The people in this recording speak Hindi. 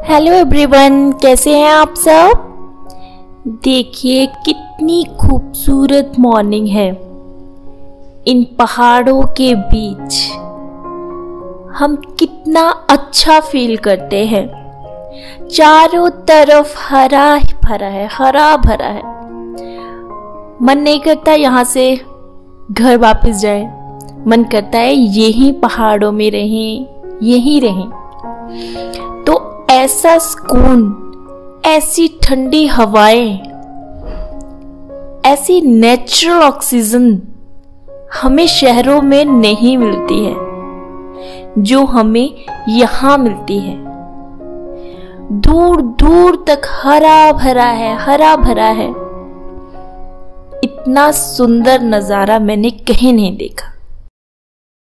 हेलो एवरीवन, कैसे हैं आप सब। देखिए कितनी खूबसूरत मॉर्निंग है। इन पहाड़ों के बीच हम कितना अच्छा फील करते हैं। चारों तरफ हरा भरा है, हरा भरा है। मन नहीं करता यहाँ से घर वापस जाए, मन करता है यही पहाड़ों में रहें, यहीं रहें। तो ऐसा सुकून, ऐसी ठंडी हवाएं, ऐसी नेचुरल ऑक्सीजन हमें शहरों में नहीं मिलती है, जो हमें यहाँ मिलती है। दूर दूर तक हरा भरा है, हरा भरा है। इतना सुंदर नजारा मैंने कहीं नहीं देखा।